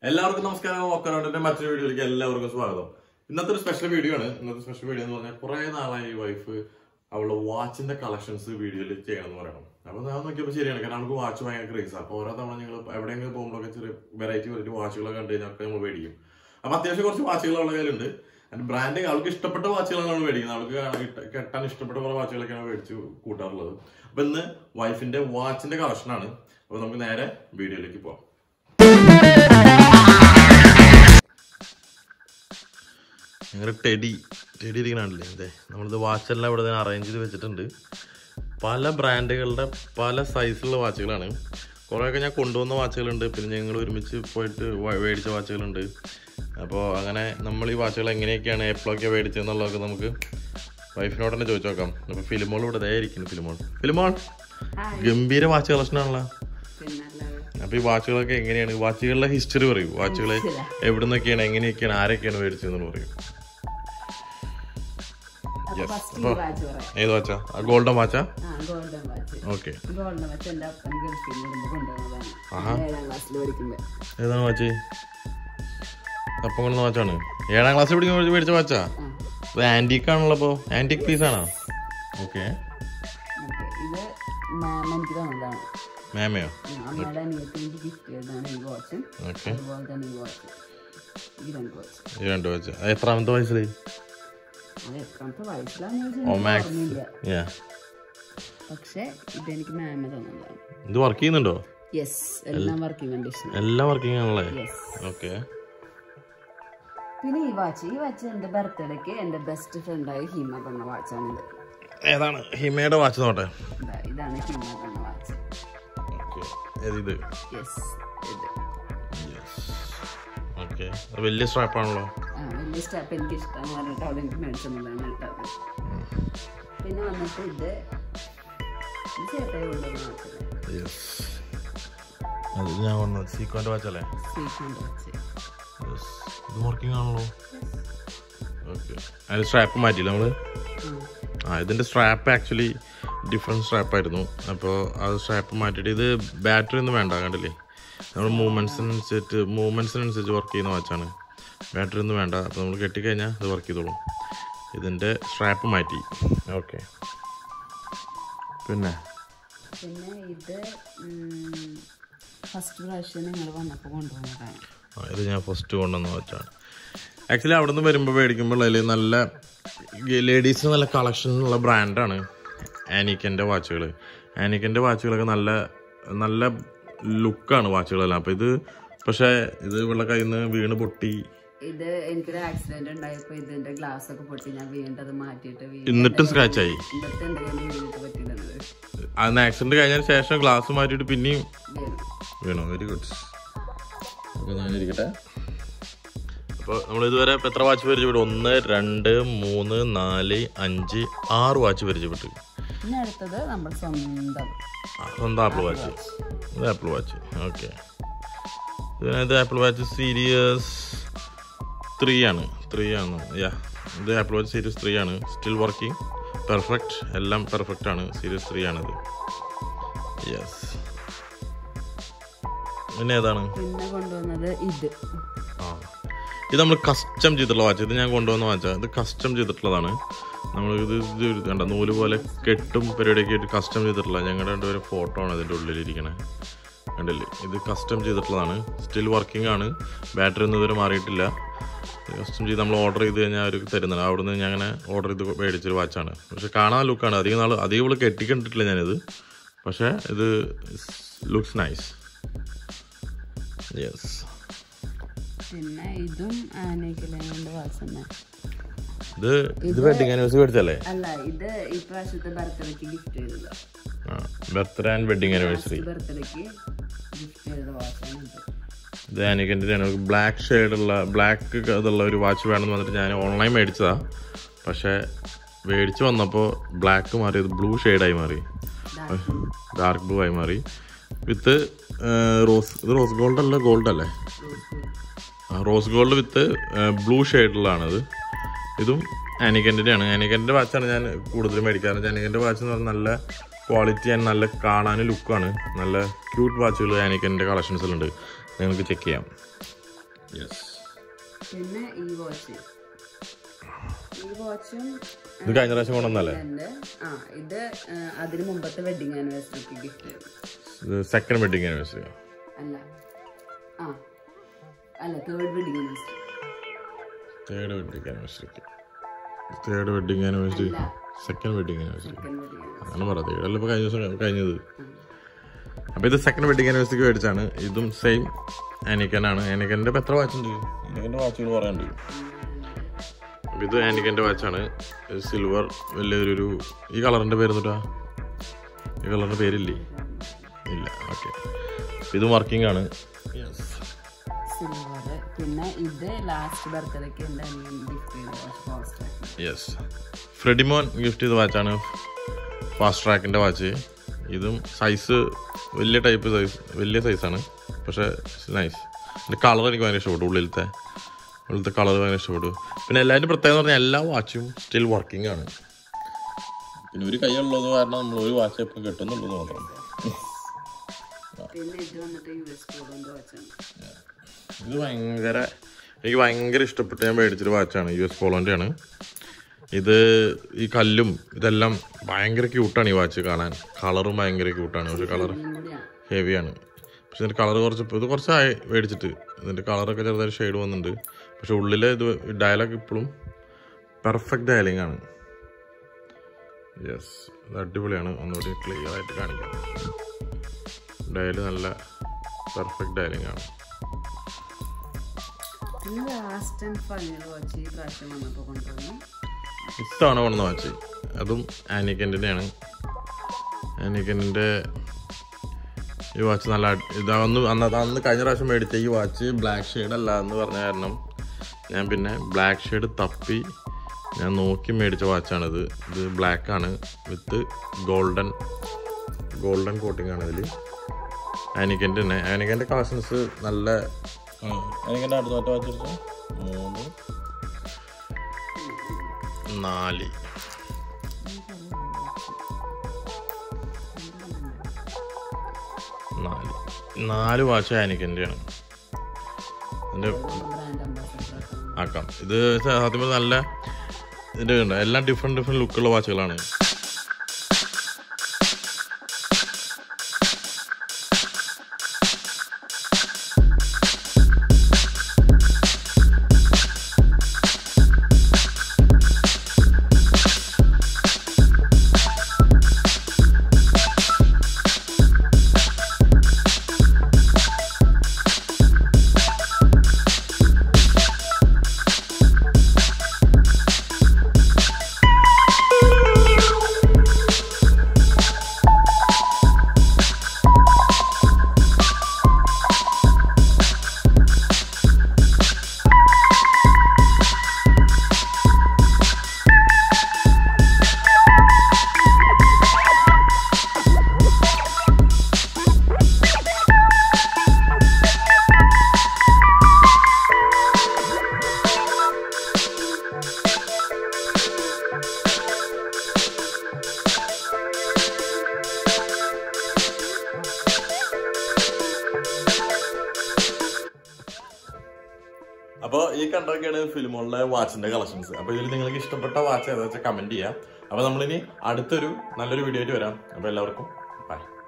എല്ലാവർക്കും നമസ്കാരം. walkaroundന്റെ മറ്റൊരു വീഡിയോയിലേക്ക് എല്ലാവർക്കും സ്വാഗതം. ഇന്നത്തെ ഒരു സ്പെഷ്യൽ വീഡിയോ ആണ്. ഇന്നത്തെ സ്പെഷ്യൽ വീഡിയോ എന്ന് പറഞ്ഞാൽ കുറെ നാളായി വൈഫ് അവളുടെ വാച്ചിന്റെ കളക്ഷൻസ് വീഡിയോയിൽ ചെയ്യണമെന്ന് പറയണം. അപ്പൊ ഞാൻ നോക്കിയപ്പോൾ ശരിയാണ്, കാരണം നമുക്ക് വാച്ച് ഭയങ്കര ക്രേസ്. അപ്പൊ ഓരോ തവണ നിങ്ങൾ എവിടെയെങ്കിലും പോകുമ്പോഴൊക്കെ ചെറിയ വെറൈറ്റി വാച്ചുകളൊക്കെ കണ്ടു കഴിഞ്ഞാൽ നമ്മൾ മേടിക്കും. അപ്പൊ അത്യാവശ്യം കുറച്ച് വാച്ചുകൾ അവളുടെ കയ്യിലുണ്ട്. അതിന്റെ ബ്രാൻഡ് അവൾക്ക് ഇഷ്ടപ്പെട്ട വാച്ചുകളാണ് അവൾ മേടിക്കുന്നത്. അവൾക്ക് കെട്ടാൻ ഇഷ്ടപ്പെട്ട കുറെ വാച്ചുകളൊക്കെയാണ് മേടിച്ച് കൂട്ടാറുള്ളത്. അപ്പൊ ഇന്ന് വൈഫിന്റെ വാച്ചിന്റെ കളക്ഷനാണ്. അപ്പൊ നമുക്ക് നേരെ വീഡിയോയിലേക്ക് പോവാം. ഞങ്ങളുടെ ടെഡി ഇരിക്കണല്ലേ, അതെ, നമ്മളിത് വാച്ചെല്ലാം ഇവിടെ തന്നെ അറേഞ്ച് ചെയ്ത് വെച്ചിട്ടുണ്ട്. പല ബ്രാൻഡുകളുടെ പല സൈസിലുള്ള വാച്ചുകളാണ്. കുറേയൊക്കെ ഞാൻ കൊണ്ടുവന്ന വാച്ചുകളുണ്ട്, പിന്നെ ഞങ്ങൾ ഒരുമിച്ച് പോയിട്ട് മേടിച്ച വാച്ചുകളുണ്ട്. അപ്പോൾ അങ്ങനെ നമ്മൾ ഈ വാച്ചുകൾ എങ്ങനെയൊക്കെയാണ് എപ്പോഴൊക്കെ മേടിച്ചതെന്നുള്ളതൊക്കെ നമുക്ക് വൈഫിനോട് തന്നെ ചോദിച്ചു നോക്കാം. അപ്പോൾ ഫിലിമോൾ ഇവിടെ ഇരിക്കുന്നു. ഫിലിമോൾ ഗംഭീര വാച്ച് കളക്ഷനാണല്ലോ. അപ്പൊ ഈ വാച്ചുകളൊക്കെ എങ്ങനെയാണ്, വാച്ചുകളുടെ ഹിസ്റ്ററി പറയൂ. വാച്ചുകളെ എവിടെ നിന്നൊക്കെയാണ്, എങ്ങനെയൊക്കെയാണ്, ആരൊക്കെയാണ് മേടിച്ചതെന്ന് പറയൂ. ഏത് വാച്ചാ? ഗോൾഡൻ വാച്ചാ? ഓക്കെ. ഏതാണ് വാച്ച്? അപ്പം കൊണ്ടുവന്ന വാച്ചാണ്. 7ാം ക്ലാസ്സിൽ പഠിക്കുമ്പോൾ മേടിച്ച വാച്ചാ? അത് ആന്റിക് ആണല്ലോ. അപ്പൊ ആന്റിക് പീസ് ആണോ? ഓക്കെ. മാമയോ? ഈ രണ്ട് വാച്ച് എത്രാമത്തെ വയസ്സിലായി? ഇത് വർക്ക് ചെയ്യുന്നുണ്ടോ? എല്ലാം വർക്കിംഗ് ആണല്ലേ? ഓക്കെ. പിന്നെ ഈ വാച്ച് എന്റെ ബർത്ത്ഡേക്ക് എന്റെ ബെസ്റ്റ് ഫ്രണ്ടായി ഹിമ കൊണ്ട വാച്ചാണിത്. ഏതാണ് ഹിമയുടെ വാച്ച്? നോട്ടെ, ഇതാണ് ഹിമ കൊണ്ട വാച്ച്. വലിയ സ്ട്രാപ്പ് ആണല്ലോ. വലിയ സ്ട്രാപ്പ് എനിക്ക് ഇഷ്ടമാണ് പറഞ്ഞിട്ട് അവിടെ എനിക്ക് മേടിച്ചതാണ് ഇട്ടത്. പിന്നെ വന്നിട്ട് ഇത് ചേട്ടായി കൊണ്ടുവന്ന സീക്വന്റ് വാച്ചല്ലേ? Sequent watch. ഇത് വർക്കിംഗ് ആണല്ലോ. ഓക്കെ. അതിന്റെ സ്ട്രാപ്പ് മാറ്റിയില്ല നമ്മള്? ഇതിന്റെ സ്ട്രാപ്പ് ആക്ച്വലി ഡിഫറെന്റ് സ്ട്രാപ്പായിരുന്നു. അപ്പോൾ അത് സ്ട്രാപ്പ് മാറ്റിയിട്ട് ഇത് ബാറ്ററി ഒന്നും വേണ്ട, കണ്ടില്ലേ? നമ്മൾ മൂവ്മെന്റ്സിനനുസരിച്ച് വർക്ക് ചെയ്യുന്ന വാച്ചാണ്. ബാറ്ററി ഒന്നും വേണ്ട. അപ്പോൾ നമ്മൾ കെട്ടിക്കഴിഞ്ഞാൽ ഇത് വർക്ക് ചെയ്തോളും. ഇതിൻ്റെ സ്ട്രാപ്പ് മാറ്റി. ഓക്കെ. പിന്നെ ഇത് ഫസ്റ്റ് പ്രാവശ്യം നിങ്ങൾ വന്നപ്പോൾ കൊണ്ടുവന്നതാണ്. ഇത് ഞാൻ ഫസ്റ്റ് കൊണ്ടുവന്ന വാച്ചാണ്. ആക്ച്വലി അവിടെ നിന്ന് വരുമ്പോൾ മേടിക്കുമ്പോൾ അതിൽ നല്ല ലേഡീസിന് നല്ല കളക്ഷനുള്ള ബ്രാൻഡാണ് ആനിക്കൻ്റെ വാച്ചുകൾ. ആനിക്കൻ്റെ വാച്ചുകളൊക്കെ നല്ല നല്ല ലുക്കാണ് വാച്ചുകളെല്ലാം. അപ്പോൾ ഇത് പക്ഷേ ഇത് ഇവളുടെ കയ്യിൽ നിന്ന് വീണ് പൊട്ടി. ഇത് എനിക്കൊരു ആക്സിഡന്റ് ഉണ്ടായപ്പോൾ ഇതിന്റെ ഗ്ലാസ് ഒക്കെ പൊട്ടി. ഞാൻ വീണ്ടത് മാറ്റിയിട്ട് എന്നിട്ടും സ്ക്രാച്ച് ആയി. അന്ന് ആക്സിഡന്റ് കഴിഞ്ഞതിന് ശേഷം ഗ്ലാസ് മാറ്റിയിട്ട് പിന്നെയും വീണു. Very good. ഇരിക്കട്ടെ. അപ്പോൾ നമ്മൾ ഇതുവരെ എത്ര വാച്ച് പരിചയപ്പെട്ടു? 1, 2, 3, 4, 5, 6 വാച്ച് പരിചയപ്പെട്ടു. പിന്നെ അടുത്തത് നമ്മുടെ സ്വന്തം ആപ്പിൾ വാച്ച്. ഇത് ആപ്പിൾ വാച്ച്. ഓക്കെ. ഇതിനകത്ത് ആപ്പിൾ വാച്ച് സീരീസ് 3 ആണ്. ഇത് ആപ്പിൾ വാച്ച് സീരീസ് 3 ആണ്. സ്റ്റിൽ വർക്കിംഗ്, പെർഫെക്റ്റ്, എല്ലാം പെർഫെക്റ്റ് ആണ്. സീരീസ് 3 ആണിത്. യെസ്. പിന്നെ ഏതാണ് പിന്നെ കൊണ്ടുവന്നത്? ഇത് നമ്മൾ കസ്റ്റം ചെയ്തിട്ടുള്ള വാച്ച്. ഇത് ഞാൻ കൊണ്ടുവന്ന വാച്ചാണ്. ഇത് കസ്റ്റം ചെയ്തിട്ടുള്ളതാണ്. നമ്മൾ ഇത് കണ്ട നൂല് പോലെ കെട്ടും പരിപാടിയൊക്കെ ആയിട്ട് കസ്റ്റം ചെയ്തിട്ടുള്ള ഞങ്ങളുടെ രണ്ടുപേരും ഫോട്ടോ ആണ് ഇതിൻ്റെ ഉള്ളിലിരിക്കണേ, കണ്ടില്ലേ? ഇത് കസ്റ്റം ചെയ്തിട്ടുള്ളതാണ്. സ്റ്റിൽ വർക്കിംഗ് ആണ്. ബാറ്ററി ഒന്നും ഇതുവരെ മാറിയിട്ടില്ല. കസ്റ്റം ചെയ്ത് നമ്മൾ ഓർഡർ ചെയ്ത് കഴിഞ്ഞാൽ അവർ തരുന്നതാണ്. അവിടെ നിന്ന് ഞാൻ അങ്ങനെ ഓർഡർ ചെയ്ത് മേടിച്ചൊരു വാച്ചാണ്. പക്ഷെ കാണാൻ ലുക്കാണ്. അധികം ഇവിടെ കെട്ടിക്കണ്ടിട്ടില്ല ഞാനിത്. പക്ഷേ ഇത് ലുക്സ് നൈസ്. യെസ്. പിന്നെ ഇതും ആനയ്ക്കലിന്റെ വാച്ച് തന്നെ. ഇത് വെഡിങ് ആനിവേഴ്സറി മേടിച്ചല്ലേ? അല്ല, ഇത് ഈ പ്രാവശ്യത്തെ ബർത്ത്ഡേക്ക് ഗിഫ്റ്റ് ചെയ്തത്. ബർത്ത്ഡേ ആൻഡ് വെഡിങ് ആനിവേഴ്സറി ബർത്ത്ഡേക്ക് ഗിഫ്റ്റ് ചെയ്ത വാച്ചാണ് ഇത്. ഇത് ആനിക്കൻ്റെ ബ്ലാക്ക് ഷെയ്ഡുള്ള ബ്ലാക്ക് ഇതുള്ള ഒരു വാച്ച് വേണമെന്ന് പറഞ്ഞിട്ട് ഞാൻ ഓൺലൈൻ മേടിച്ചതാ. പക്ഷേ മേടിച്ച് വന്നപ്പോൾ ബ്ലാക്ക് മാറി, ഇത് ബ്ലൂ ഷെയ്ഡായി മാറി, ഡാർക്ക് ബ്ലൂ ആയി മാറി. വിത്ത് ഇത് റോസ് ഗോൾഡ് അല്ല, ഗോൾഡ് അല്ലേ? റോസ് ഗോൾഡ് വിത്ത് ബ്ലൂ ഷെയ്ഡിലാണിത്. ഇതും ആനിക്കൻ്റെ ആണ്. ആനിക്കൻ്റെ വാച്ചാണ് ഞാൻ കൂടുതലും മേടിക്കാറ്. ആനിക്കൻ്റെ വാച്ച് എന്ന് പറഞ്ഞാൽ നല്ല ക്വാളിറ്റി ആൻഡ് നല്ല കാണാനും ലുക്കാണ്. നല്ല ക്യൂട്ട് വാച്ചുകൾ ആനിക്കൻ്റെ കളക്ഷൻസിലുണ്ട്. നിങ്ങൾക്ക് ചെക്ക് ചെയ്യാം. പിന്നെ ഈ വാച്ചും ഇത് കഴിഞ്ഞ പ്രാവശ്യം കൊണ്ടുവന്നല്ലേ? ഇത് അതിന് മുമ്പത്തെ വെഡിങ് ആനിവേഴ്സറിക്ക് ഗിഫ്റ്റ് ചെയ്തു. സെക്കൻഡ് വെഡിങ് ആനിവേഴ്സറി അല്ല third wedding anniversary second wedding anniversary അങ്ങനെ പറയാം. തേർഡല്ല ഇപ്പൊ കഴിഞ്ഞ ദിവസം കഴിഞ്ഞത്. അപ്പൊ ഇത് സെക്കൻഡ് വെഡിങ് ആനിവേഴ്സറിക്ക് മേടിച്ചാണ്. ഇതും സെയിം ആനിക്കനാണ്. ആനിക്കൻ്റെ ഇപ്പൊ എത്ര വാച്ച് ഉണ്ട്? ആനിക്കൻ്റെ വാച്ചുകൾ പറയാനുണ്ട്. അപ്പൊ ഇത് ആനിക്കൻ്റെ വാച്ചാണ്. സിൽവർ വലിയൊരു ഈ കളറിന്റെ പേരെന്നിട്ടാ? ഈ കളറിന്റെ പേരില്ലേ? ഇല്ല. ഓക്കെ, ഇതും വർക്കിംഗ് ആണ്. പിന്നെ ഇത് ലാസ്റ്റ് ബർത്ത്ഡേക്ക് ഫ്രെഡിമോൻ ഗിഫ്റ്റ് ചെയ്ത വാച്ചാണ്. ഫാസ്റ്റ് ട്രാക്കിന്റെ വാച്ച്. ഇതും സൈസ് വലിയ ടൈപ്പ് സൈസ്, വലിയ സൈസാണ്. പക്ഷെ നൈസ്. ഇതിന്റെ കളർ എനിക്ക് ഭയങ്കര ഇഷ്ടപ്പെട്ടു. ഉള്ളിലത്തെ കളർ ഭയങ്കര ഇഷ്ടപ്പെട്ടു. പിന്നെ എല്ലാവരും പ്രത്യേകത പറഞ്ഞാൽ എല്ലാ വാച്ചും സ്റ്റിൽ വർക്കിംഗ് ആണ്. പിന്നെ ഒരു കൈയുള്ളത് കാരണം നമ്മൾ ഒരു വാച്ച് എപ്പോഴും കിട്ടുന്നുള്ളത് മാത്രം. ഇത് എനിക്ക് ഭയങ്കര ഇഷ്ടപ്പെട്ട് ഞാൻ മേടിച്ചൊരു വാച്ചാണ്. US പോളോൻ്റെ ആണ് ഇത്. ഈ കല്ലും ഇതെല്ലാം ഭയങ്കര ക്യൂട്ടാണ് ഈ വാച്ച് കാണാൻ. കളറും ഭയങ്കര ക്യൂട്ടാണ്. പക്ഷെ കളർ ഹെവിയാണ്. പക്ഷെ ഇതിൻ്റെ കളർ ഇത് കുറച്ചായി മേടിച്ചിട്ട്. ഇതിൻ്റെ കളറൊക്കെ ചെറുതായിട്ട് ഷെയ്ഡ് വന്നിട്ടുണ്ട്. പക്ഷെ ഉള്ളിലെ ഇത് ഡയലോഗ് ഇപ്പോഴും പെർഫെക്റ്റ് ഡയലിംഗ് ആണ്. യെസ്, ഇത് അടിപൊളിയാണ്. ഒന്നുകൂടി ക്ലിയർ ആയിട്ട് കാണിക്കാം. ഡയല് നല്ല പെർഫെക്റ്റ് ഡയലിംഗ് ആണ്. ഇത്തവണ കൊണ്ടുവന്ന വാച്ച് അതും ആനിക്കൻ്റെയാണ്. ആനിക്കൻ്റെ ഈ വാച്ച് നല്ല അന്ന് കഴിഞ്ഞ പ്രാവശ്യം മേടിച്ച ഈ വാച്ച് ബ്ലാക്ക് ഷെയ്ഡ് അല്ല എന്ന് പറഞ്ഞ കാരണം ഞാൻ പിന്നെ ബ്ലാക്ക് ഷെയ്ഡ് തപ്പി ഞാൻ നോക്കി മേടിച്ച വാച്ചാണിത്. ഇത് ബ്ലാക്കാണ് വിത്ത് ഗോൾഡൻ കോട്ടിംഗ് ആണ് ഇതിൽ. ആനിക്കൻ്റെ തന്നെ. ആനിക്കൻ്റെ കളക്ഷൻസ് നല്ല. ആനിക്കൻ്റെ അടുത്ത വാച്ച് എടുത്തോ 3 4 വാച്ച് ആനിക്കൻ്റെയാണ്. ഇതിൻ്റെ ആക്കാം. ഇത് സത്യം നല്ല ഇതിൻ്റെ ഉണ്ട്. എല്ലാം ഡിഫറെൻറ്റ് ലുക്കുള്ള വാച്ചുകളാണ്. അപ്പോൾ ഈ കണ്ടൊക്കെയാണ് ഫിലിമുള്ള വാച്ചിന്റെ കളക്ഷൻസ്. അപ്പോൾ ഇതിൽ നിങ്ങൾക്ക് ഇഷ്ടപ്പെട്ട വാച്ച് ഏതാ വെച്ചാൽ കമന്റ് ചെയ്യാം. അപ്പോൾ നമ്മളിനി അടുത്തൊരു നല്ലൊരു വീഡിയോ ആയിട്ട് വരാം. അപ്പോൾ എല്ലാവർക്കും ബൈ.